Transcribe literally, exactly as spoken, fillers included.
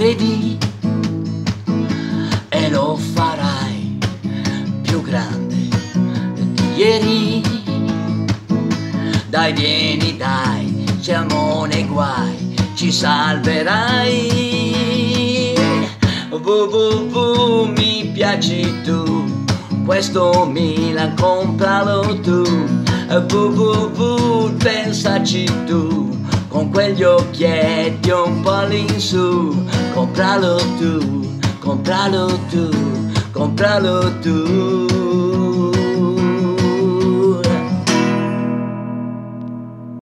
credi e lo farai più grande di ieri. Dai, vieni, dai, siamo nei guai, ci salverai. Vu, vu, vu, mi piaci tu, questo Milan compralo tu. Vu, vu, vu, pensaci tu, con quegli occhietti un po' all'insù. Compralo tu, compralo tu, compralo tu.